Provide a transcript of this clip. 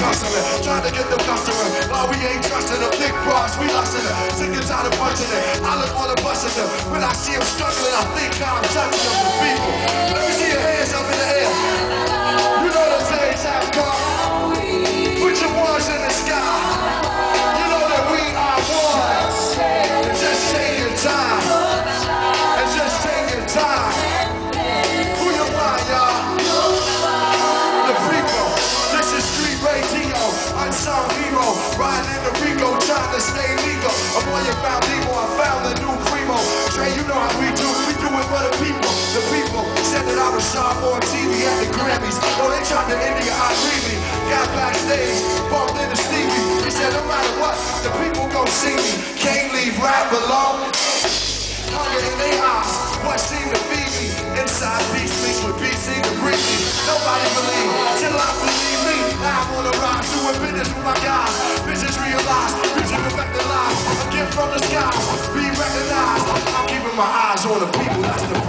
hustling, trying to get the customer. While we ain't trusting them, big bras, we lusting them. Sick and tired of punching it, I look for the busting them. When I see them struggling, I think I'm touching them, the people. Let me see your hands up in the air. You know the days have come. Put your ones in the sky. You know that we are one. And just take your time. And just take your time. Who you want, y'all? The people. This is Street Radio, unsung hero. Riding in the Rico, trying to stay legal. I'm on your found Nemo, I found the new Primo. Trey, you know how we do it for the people. The people said that I was sharp on TV at the Grammys. Oh, they tried to India, I me. Got backstage, bumped into Stevie. He said, no matter what, the people gon' see me. Can't leave rap alone. Hunger in their eyes, what seemed to feed me. Inside beats mixed with beats seem to breathe me. Nobody believe, till I believe me. Now I'm on the rise, doing business with my guys. Business realized, reaching perfected lives. A gift from the skies, be recognized. I'm keeping my eyes on the people, that's the